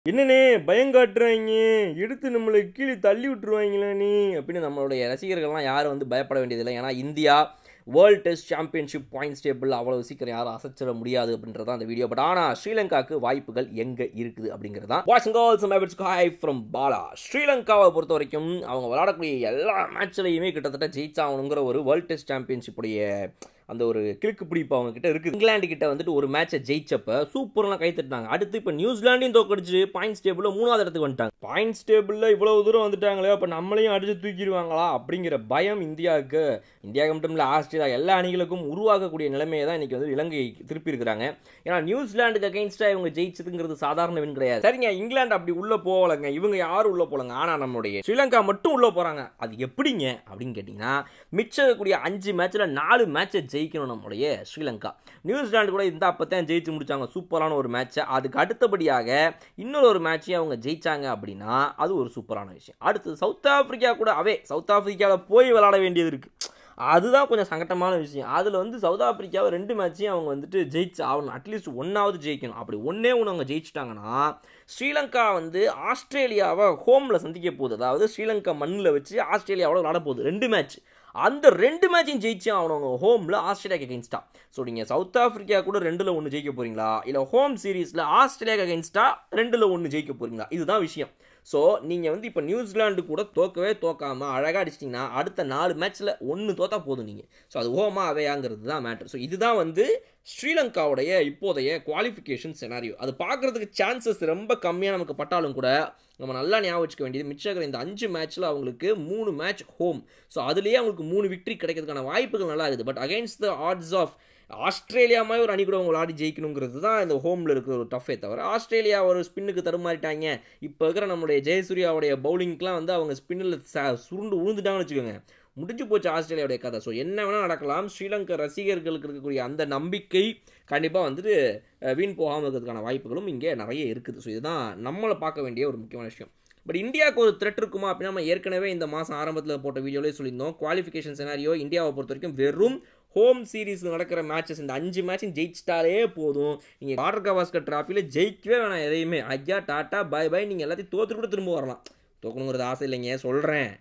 என்னண்ணே பயம் காட்டுறாங்க, எடுத்து நம்மளை கீழே தள்ளி விட்டுருவாங்களே அப்படின்னு நம்மளுடைய ரசிகர்கள்லாம் யாரும் வந்து பயப்பட வேண்டியதில்லை. ஏன்னா India world test championship points table அவ்வளோ சீக்கிரம் யாரும் அசைச்சிட முடியாது அப்படின்றதான் அந்த வீடியோ. பட் ஆனால் ஸ்ரீலங்காவுக்கு வாய்ப்புகள் எங்கே இருக்குது அப்படிங்கிறது தான். Boys and girls, my bits hi from Bala. ஸ்ரீலங்காவை பொறுத்த வரைக்கும் அவங்க விளையாடக்கூடிய எல்லா மேட்ச்லையுமே கிட்டத்தட்ட ஜெயிச்சாகணுங்கிற ஒரு வேர்ல்டு டெஸ்ட் சாம்பியன்ஷிப்புடைய அந்த ஒரு கிழக்கு பிடிப்பு அவங்க கிட்ட இருக்குது. இங்கிலாந்து கிட்ட வந்துட்டு ஒரு மேட்சை ஜெயிச்சப்ப சூப்பர்லாம் கை தட்டினாங்க. அடுத்து இப்போ நியூசிலாண்டையும் தோக்கடிச்சு பாயிண்ட்ஸ் டேபிளில் 3வது இடத்துக்கு வந்துட்டாங்க. பாயிண்ட்ஸ் டேபிளில் இவ்வளவு தூரம் வந்துட்டாங்களே, அப்போ நம்மளையும் அடிச்சு தூக்கிடுவாங்களா அப்படிங்கிற பயம் இந்தியாவுக்கு மட்டும் இல்லை, ஆஸ்திரேலியா எல்லா அணிகளுக்கும் உருவாக்கக்கூடிய நிலைமையை தான் இன்னைக்கு வந்து இலங்கை திருப்பி இருக்கிறாங்க. ஏன்னா நியூசிலாண்டுக்கு அகைன்ஸ்டாக இவங்க ஜெயிச்சதுங்கிறது சாதாரண வின் கிடையாது. சரிங்க, இங்கிலாந்து அப்படி உள்ள போகலைங்க, இவங்க யாரும் உள்ள போலங்க. ஆனால் நம்மளுடைய ஸ்ரீலங்கா மட்டும் உள்ள போறாங்க. அது எப்படிங்க அப்படின்னு கேட்டிங்கன்னா, மிச்சக்கூடிய 5 மேட்ச்ல 4 மேட்சை ஜெயிக்கணும் நம்முடைய ஸ்ரீலங்கா. நியூசிலாந்து கூட இந்த அப்பத்தான் ஜெயிச்சு முடிச்சாங்க, சூப்பரான ஒரு மேட்ச். அதுக்கு அடுத்தபடியாக இன்னொரு ஒரு மேட்சையும் அவங்க ஜெயிச்சாங்க அப்படின்னா அது ஒரு சூப்பரான விஷயம். அடுத்து சவுத் ஆப்பிரிக்கா கூட சவுத் ஆப்பிரிக்காவில் போய் விளையாட வேண்டியது இருக்கு. அதுதான் கொஞ்சம் சங்கட்டமான விஷயம். அதில் வந்து சவுத் ஆப்பிரிக்காவை 2 மேட்சையும் அவங்க வந்துட்டு ஜெயிச்சு ஆகணும், அட்லீஸ்ட் 1ஆவது ஜெயிக்கணும். அப்படி 1 அவங்க ஜெயிச்சிட்டாங்கன்னா ஸ்ரீலங்கா வந்து ஆஸ்திரேலியாவை ஹோமில் சந்திக்க போகுது. அதாவது ஸ்ரீலங்கா மண்ணில் வச்சு ஆஸ்திரேலியாவோட விளையாட போகுது 2 மேட்ச். அந்த 2 மேட்சையும் ஜெயிச்சு அவனவங்க ஹோமில் ஆஸ்திரேலியாக்கு அகெயின்ஸ்டா. ஸோ நீங்கள் சவுத் ஆப்பிரிக்கா கூட 2ல் 1 ஜெயிக்க போகிறீங்களா, இல்லை ஹோம் சீரீஸில் ஆஸ்திரேலியாக்கு அகெயின்ஸ்டா 2ல் 1 ஜெயிக்க போகிறீங்களா, இதுதான் விஷயம். ஸோ நீங்கள் வந்து இப்போ நியூசிலாண்டு கூட தோக்காமல் அழகாக அடிச்சிட்டிங்கன்னா அடுத்த 4 மேட்ச்சில் 1 தோத்தா போதும் நீங்கள். ஸோ அது ஹோமா அவையாங்கிறது தான் மேட்ரு. ஸோ இதுதான் வந்து ஸ்ரீலங்காவுடைய இப்போதைய குவாலிஃபிகேஷன் செனாரியோ. அது பார்க்குறதுக்கு சான்சஸ் ரொம்ப கம்மியாக நமக்கு பட்டாலும் கூட நம்ம நல்லா ஞாபகம் வச்சுக்க வேண்டியது, மிச்சம் இந்த 5 மேட்ச்சில் அவங்களுக்கு 3 மேட்ச் ஹோம். ஸோ அதுலேயே அவங்களுக்கு 3 விக்ட்ரி கிடைக்கிறதுக்கான வாய்ப்புகள் நல்லா இருக்குது. But against the odds of Australia மாதிரி ஒரு அணி கூட அவங்க விளையாடி ஜெயிக்கணுங்கிறது தான் இந்த ஹோமில் இருக்கிற ஒரு டஃபே. தவிர ஆஸ்திரேலியா ஒரு ஸ்பின்னுக்கு தடுமாறிட்டாங்க. இப்போ இருக்கிற நம்மளுடைய ஜெயசூர்யாவுடைய பவுலிங்க்கெலாம் வந்து அவங்க ஸ்பின்னில் சுருண்டு விழுந்துட்டாங்கன்னு வச்சுக்கோங்க, முடிஞ்சு போச்சு ஆஸ்திரேலியாவுடைய கதை. ஸோ என்ன வேணால் நடக்கலாம். ஸ்ரீலங்கா ரசிகர்களுக்கு இருக்கக்கூடிய அந்த நம்பிக்கை கண்டிப்பாக வந்துட்டு வீண் போகாமல் இருக்கிறதுக்கான வாய்ப்புகளும் இங்கே நிறைய இருக்குது. ஸோ இதுதான் நம்மளை பார்க்க வேண்டிய ஒரு முக்கியமான விஷயம். பட் இந்தியாவுக்கு ஒரு த்ரெட் இருக்குமா அப்படின்னா, நம்ம ஏற்கனவே இந்த மாதம் ஆரம்பத்தில் போட்ட வீடியோலேயே சொல்லியிருந்தோம். குவாலிஃபிகேஷன் செனாரியோ இந்தியாவை பொறுத்த வரைக்கும் வெறும் ஹோம் சீரீஸில் நடக்கிற மேட்சஸ் இந்த 5 மேட்சும் ஜெயிச்சிட்டாலே போதும். நீங்கள் வாட்டர் கவாஸ்கர் டிராஃபியில் ஜெயிக்கவே வேணாம் எதையுமே. ஐயா டாட்டா பாய் பாய், நீங்கள் எல்லாத்தையும் தோற்று கூட திரும்ப வரலாம். தோக்கணுங்கிறது ஆசை இல்லைங்க, சொல்கிறேன்.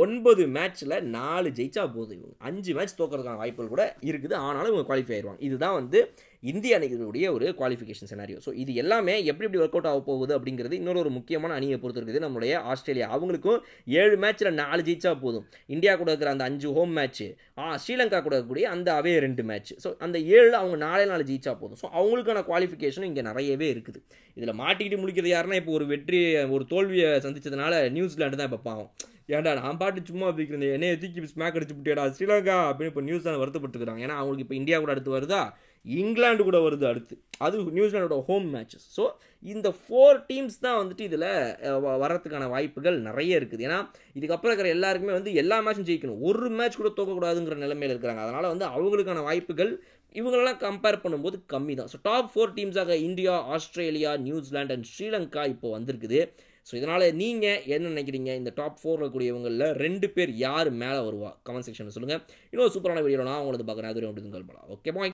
9 மேட்ச்சில் 4 ஜெயிச்சா போதும். இவங்க 5 மேட்ச் தோக்கிறதுக்கான வாய்ப்புகள் கூட இருக்குது. ஆனாலும் இவங்க குவாலிஃபை ஆயிடுவாங்க. இதுதான் வந்து இந்திய அணிகளுடைய ஒரு குவாலிஃபிகேஷன் செனாரியோ. ஸோ இது எல்லாமே எப்படி ஒர்க் அவுட் ஆக போகுது அப்படிங்கிறது இன்னொரு முக்கியமான அணியை பொறுத்து இருக்குது. நம்மளுடைய ஆஸ்திரேலியா அவங்களுக்கும் 7 மேட்ச்சில் 4 ஜெயிச்சா போதும். இந்தியா கூட இருக்கிற அந்த 5 ஹோம் மேட்ச், ஸ்ரீலங்கா கூட இருக்கக்கூடிய அந்த அவே 2 மேட்ச். ஸோ அந்த 7 அவங்க 4 ஜெயிச்சா போதும். ஸோ அவங்களுக்கான குவாலிஃபிகேஷனும் இங்கே நிறையவே இருக்குது. இதில் மாட்டிக்கிட்டு முடிக்கிறது யாருன்னா, இப்போ ஒரு தோல்வியை சந்திச்சதுனால நியூசிலாண்டு தான் இப்போ பாவம். ஏன்டா நான் பாட்டு சும்மா வைக்கிறேன், என்னைய தூக்கி ஸ்மாக் அடிச்சு விட்டியாடா ஸ்ரீலங்கா அப்படின்னு இப்போ நியூசிலாந்து வருத்தப்பட்டுருக்காங்க. ஏன்னா அவங்களுக்கு இப்போ இந்தியா கூட அடுத்து வருதா, இங்கிலாந்து கூட வருது அடுத்து, அது நியூசிலாண்டோட ஹோம் மேட்சஸ். ஸோ இந்த 4 டீம்ஸ் தான் வந்துட்டு இதில் வரதுக்கான வாய்ப்புகள் நிறைய இருக்குது. ஏன்னா இதுக்கப்புறம் இருக்கிற எல்லாருக்குமே வந்து எல்லா மேட்சும் ஜெயிக்கணும், ஒரு மேட்ச் கூட தோக்கக்கூடாதுங்கிற நிலைமையில் இருக்கிறாங்க. அதனால் வந்து அவங்களுக்கான வாய்ப்புகள் இவங்களெல்லாம் கம்பேர் பண்ணும்போது கம்மி தான். ஸோ டாப் 4 டீம்ஸாக India, Australia, New Zealand and Sri Lanka இப்போ வந்திருக்குது. ஸோ இதனால் நீங்கள் என்ன நினைக்கிறீங்க? இந்த டாப் 4 இருக்கக்கூடியவங்களில் 2 பேர் யார் மேலே வருவா? கமெண்ட் செக்ஷனில் சொல்லுங்கள். இன்னொரு சூப்பரான வீடியோ நான் உங்களுக்கு பார்க்குறேன். அது வரைக்கும் ஓகே பாய்.